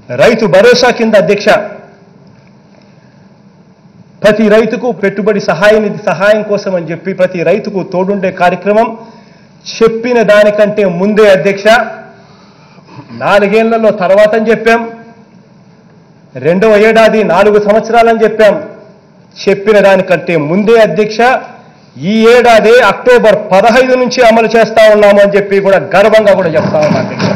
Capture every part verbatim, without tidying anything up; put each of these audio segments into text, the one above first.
రైతు భరోసా కింద అధ్యక్ష ప్రతి రైతుకు పెట్టుబడి సహాయ నిధి సహాయం కోసం అని చెప్పి ప్రతి రైతుకు తోడుండే కార్యక్రమం చెప్పిన దానికంటే ముందే అధ్యక్ష నాలుగేళ్లలో తర్వాత అని చెప్పాం, రెండవ ఏడాది నాలుగు సంవత్సరాలని చెప్పాం, చెప్పిన దానికంటే ముందే అధ్యక్ష ఈ ఏడాది అక్టోబర్ పదహైదు నుంచి అమలు చేస్తా ఉన్నాము అని చెప్పి కూడా గర్వంగా కూడా చెప్తా ఉన్నాం అధ్యక్ష.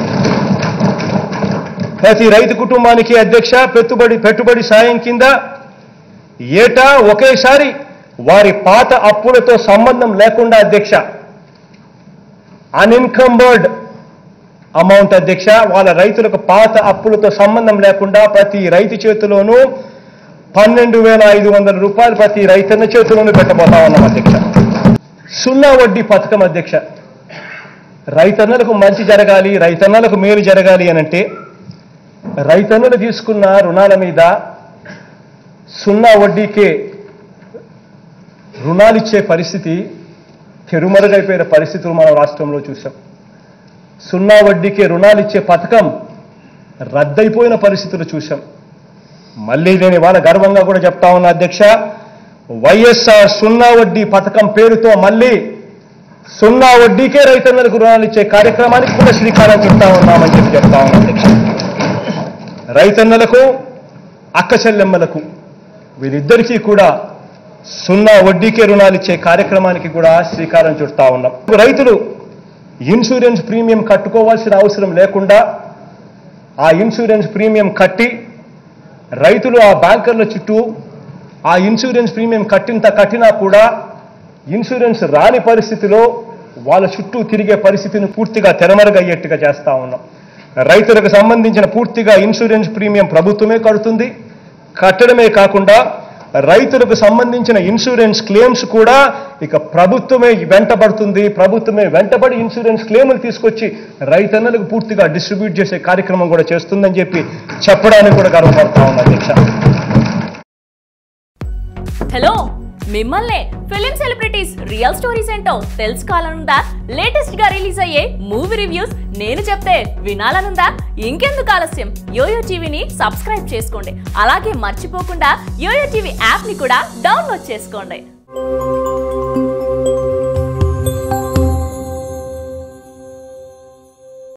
ప్రతి రైతు కుటుంబానికి అధ్యక్ష పెట్టుబడి పెట్టుబడి సాయం కింద ఏటా ఒకేసారి వారి పాత అప్పులతో సంబంధం లేకుండా అధ్యక్ష అన్ఇన్కంబర్డ్ అమౌంట్ అధ్యక్ష వాళ్ళ రైతులకు పాత అప్పులతో సంబంధం లేకుండా ప్రతి రైతు చేతిలోనూ పన్నెండు వేల ఐదు వందల రూపాయలు ప్రతి రైతన్న చేతిలోనూ పెట్టబోతా ఉన్నాం అధ్యక్ష. సున్నా వడ్డీ పథకం అధ్యక్ష రైతన్నలకు మంచి జరగాలి, రైతన్నలకు మేలు జరగాలి అనంటే రైతన్నలు తీసుకున్న రుణాల మీద సున్నా వడ్డీకే రుణాలు ఇచ్చే పరిస్థితి తెరుమరుగైపోయిన పరిస్థితులు మనం రాష్ట్రంలో చూసాం. సున్నా వడ్డీకే రుణాలు ఇచ్చే పథకం రద్దయిపోయిన పరిస్థితులు చూసాం. మళ్ళీ నేను ఇవాళ గర్వంగా కూడా చెప్తా ఉన్నా అధ్యక్ష వైఎస్ఆర్ సున్నా వడ్డీ పథకం పేరుతో మళ్ళీ సున్నా వడ్డీకే రైతన్నలకు రుణాలు ఇచ్చే కార్యక్రమానికి కూడా శ్రీకారం చుడతా ఉన్నామని చెప్పి చెప్తా ఉన్నా అధ్యక్ష. రైతన్నలకు అక్క చెల్లెమ్మలకు వీరిద్దరికీ కూడా సున్నా వడ్డీకే రుణాలు ఇచ్చే కార్యక్రమానికి కూడా శ్రీకారం చుడతా ఉన్నాం. రైతులు ఇన్సూరెన్స్ ప్రీమియం కట్టుకోవాల్సిన అవసరం లేకుండా ఆ ఇన్సూరెన్స్ ప్రీమియం కట్టి రైతులు ఆ బ్యాంకర్ల చుట్టూ ఆ ఇన్సూరెన్స్ ప్రీమియం కట్టినంత కట్టినా కూడా ఇన్సూరెన్స్ రాని పరిస్థితిలో వాళ్ళ చుట్టూ తిరిగే పరిస్థితిని పూర్తిగా తెరమరుగయ్యేట్టుగా చేస్తా ఉన్నాం. రైతులకు సంబంధించిన పూర్తిగా ఇన్సూరెన్స్ ప్రీమియం ప్రభుత్వమే కడుతుంది. కట్టడమే కాకుండా రైతులకు సంబంధించిన ఇన్సూరెన్స్ క్లెయిమ్స్ కూడా ఇక ప్రభుత్వమే వెంటబడుతుంది. ప్రభుత్వమే వెంటబడి ఇన్సూరెన్స్ క్లెయిములు తీసుకొచ్చి రైతన్నలకు పూర్తిగా డిస్ట్రిబ్యూట్ చేసే కార్యక్రమం కూడా చేస్తుందని చెప్పి చెప్పడానికి కూడా గర్వపడతా ఉంది అధ్యక్ష. హలో, మిమ్మల్ని ఫిలిం సెలబ్రిటీస్ రియల్ స్టోరీస్ ఏంటో తెలుసుకోవాలనుందా? లేటెస్ట్ గా రిలీజ్ అయ్యే మూవీ రివ్యూస్ నేను చెప్తే వినాలనుందా? ఇంకెందుకు ఆలస్యం, యోయో టీవీని సబ్స్క్రైబ్ చేసుకోండి. అలాగే మర్చిపోకుండా యోయో టీవీ యాప్ ని కూడా డౌన్లోడ్ చేసుకోండి.